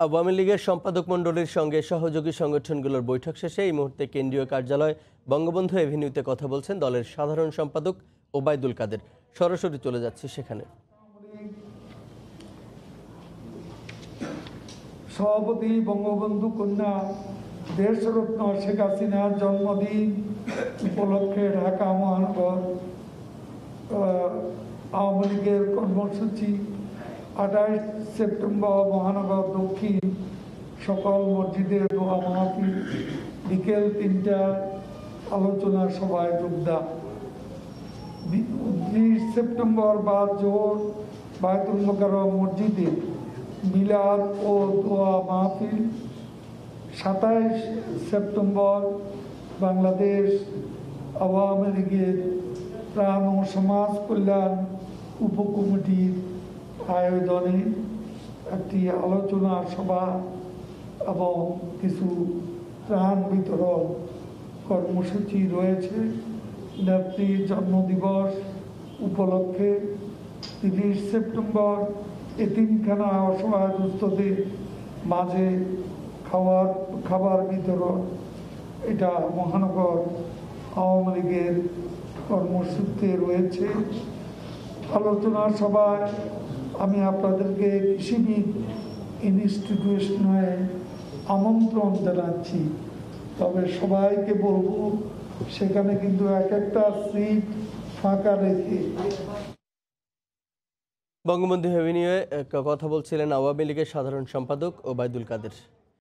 আওয়ামী লীগের সম্পাদক মণ্ডলীর সঙ্গে সহযোগী সংগঠনগুলোর বৈঠক শেষে এই মুহূর্তে কেন্দ্রীয় কার্যালয় বঙ্গবন্ধু এভিনিউতে কথা বলছেন দলের সাধারণ সম্পাদক ওবায়দুল কাদের। সরাসরি চলে যাচ্ছে সেখানে। সভাপতি বঙ্গবন্ধু কন্যা দেশরত্ন শেখ হাসিনার জন্মদিন উপলক্ষে ঢাকা মহানগর আওয়ামী লীগের কর্মসূচি 28 সেপ্টেম্বর মহানগর দক্ষিণ সকল মসজিদে দোয়া মাহফিল, বিকেল 3টায় আলোচনা সভায় যোগদান। 19 সেপ্টেম্বর বাদ জোহর বায়তুল মোকাররম মসজিদে মিলাদ ও দোয়া মাহফিল। 27 সেপ্টেম্বর বাংলাদেশ আওয়ামী লীগের প্রাণ ও সমাজ কল্যাণ উপকমিটির আয়োজনে একটি আলোচনা সভা এবং কিছু ত্রাণ বিতরণ কর্মসূচি রয়েছে। নেত্রীর জন্মদিবস উপলক্ষে 30 সেপ্টেম্বর এতিমখানা অসহায় দুস্থদের মাঝে খাবার বিতরণ, এটা মহানগর আওয়ামী লীগের কর্মসূচিতে রয়েছে। আলোচনা সভায় আমি আপনাদেরকে কৃষিবিদ ইনস্টিটিউশনে আমন্ত্রণ জানাচ্ছি, তবে সবাইকে বলবো সেখানে কিন্তু একটা সিট ফাঁকা রেখে। বঙ্গবন্ধু এভিনিউয়ে কথা বলছিলেন আওয়ামী লীগের সাধারণ সম্পাদক ওবায়দুল কাদের।